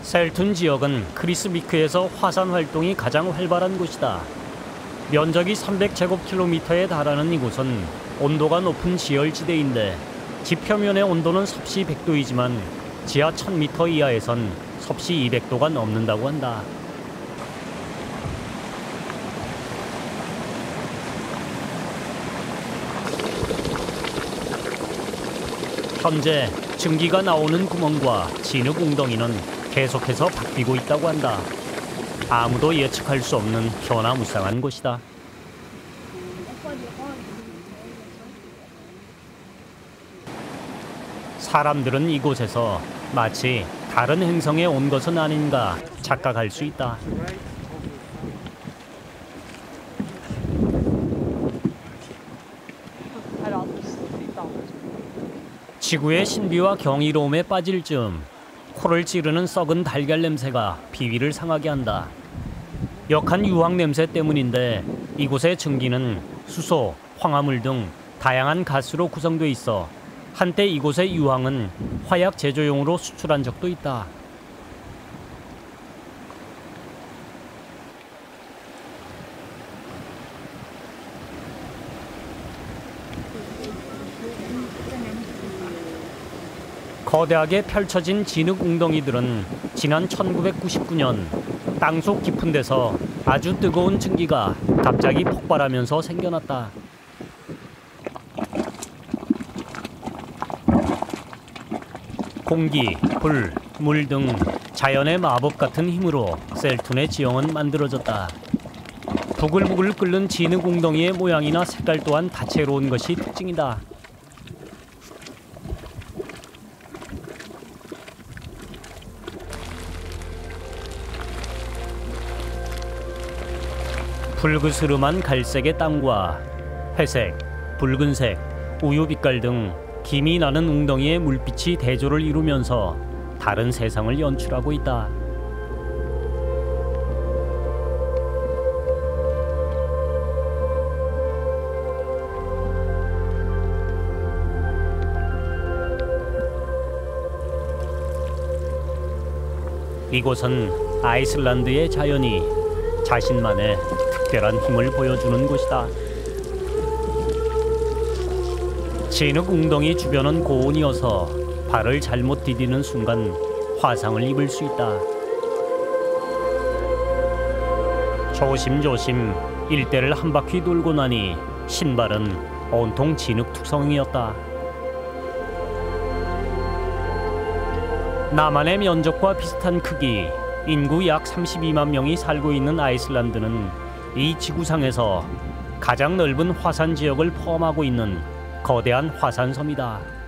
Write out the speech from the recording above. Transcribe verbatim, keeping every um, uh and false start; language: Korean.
셀툰 지역은 크리스비크에서 화산 활동이 가장 활발한 곳이다. 면적이 삼백 제곱킬로미터에 달하는 이곳은 온도가 높은 지열지대인데 지표면의 온도는 섭씨 백 도이지만 지하 천 미터 이하에선 섭씨 이백 도가 넘는다고 한다. 현재 증기가 나오는 구멍과 진흙 웅덩이는 계속해서 바뀌고 있다고 한다. 아무도 예측할 수 없는 변화무쌍한 곳이다. 사람들은 이곳에서 마치 다른 행성에 온 것은 아닌가 착각할 수 있다. 지구의 신비와 경이로움에 빠질 즈음 코를 찌르는 썩은 달걀 냄새가 비위를 상하게 한다. 역한 유황 냄새 때문인데 이곳의 증기는 수소, 황화물 등 다양한 가스로 구성돼 있어 한때 이곳의 유황은 화약 제조용으로 수출한 적도 있다. 거대하게 펼쳐진 진흙 웅덩이들은 지난 천구백구십구 년 땅속 깊은 데서 아주 뜨거운 증기가 갑자기 폭발하면서 생겨났다. 공기, 불, 물 등 자연의 마법 같은 힘으로 셀툰의 지형은 만들어졌다. 부글부글 끓는 진흙 웅덩이의 모양이나 색깔 또한 다채로운 것이 특징이다. 붉으스름한 갈색의 땅과 회색, 붉은색, 우유빛깔 등 김이 나는 웅덩이의 물빛이 대조를 이루면서 다른 세상을 연출하고 있다. 이곳은 아이슬란드의 자연이 자신만의 특별한 힘을 보여주는 곳이다. 진흙 웅덩이 주변은 고온이어서 발을 잘못 디디는 순간 화상을 입을 수 있다. 조심조심 일대를 한 바퀴 돌고 나니 신발은 온통 진흙 투성이었다. 남한의 면적과 비슷한 크기, 인구 약 삼십이만 명이 살고 있는 아이슬란드는 이 지구상에서 가장 넓은 화산 지역을 포함하고 있는 거대한 화산섬이다.